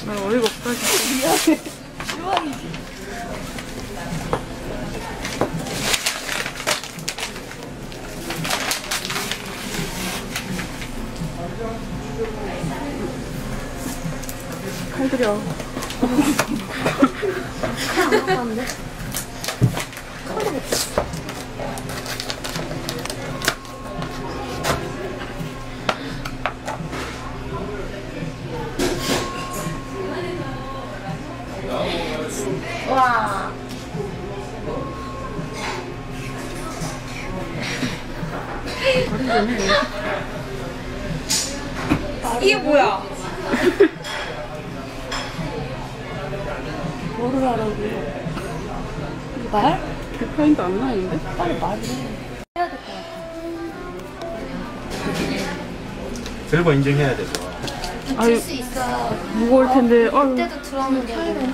나 어이가 없다, 진짜. 미안해. 실망이지. 칼 들여. 칼안 갖고 왔는데? 칼도 못 쳤어. 와. 이게 뭐야? 뭐를 하라고? 이거 말? 대파인도 안 나오는데? 빨리 말을 해. 해야 될 것 같아. 들고 인증해야 돼서. 들 수 있어. 무거울 텐데. 그때도 들어오는 게 아니라.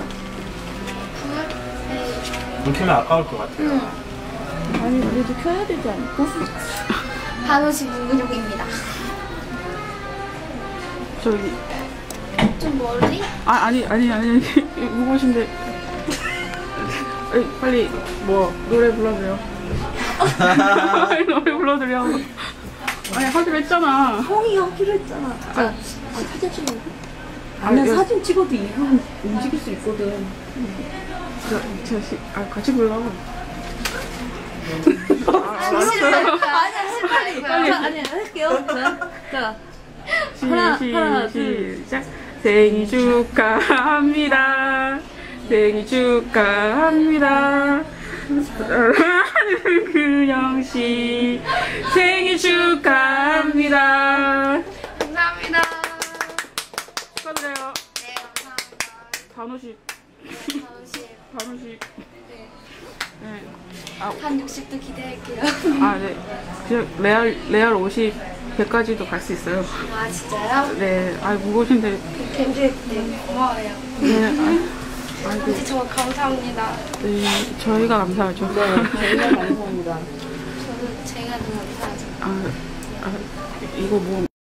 불 켜면 아까울 것 같아요. 아니, 그래도 켜야 되지 않을까? 한우식 문근육입니다. 저기. 좀 멀리? 아니. 무거우신데. 빨리, 노래 불러줘요. 빨리 노래 불러드려. 아니, 하기로 했잖아. 형이 하기로 했잖아. 사진 찍어. 아니, 사진 찍어도 이분 움직일 수 있거든. 같이 불러. 아니야, 빨리. 아니야, 할게요. 자. 하나, 둘. 시작. 생일 축하합니다. 생일 축하합니다. 사랑하는 근영씨 생일 축하합니다. 감사합니다. 축하드려요. 네, 감사합니다. 단호식. 네. 네. 한 60도 기대할게요. 네. 그냥 레알 50, 100까지도 갈 수 있어요. 아, 진짜요? 네. 무거우신데. 겐지 고마워요. 네. 아이고. 진짜 정말 감사합니다. 네. 저희가 감사하죠. 네, 저희가 감사합니다. 저도 제가 너무 감사하죠. 이거 뭐.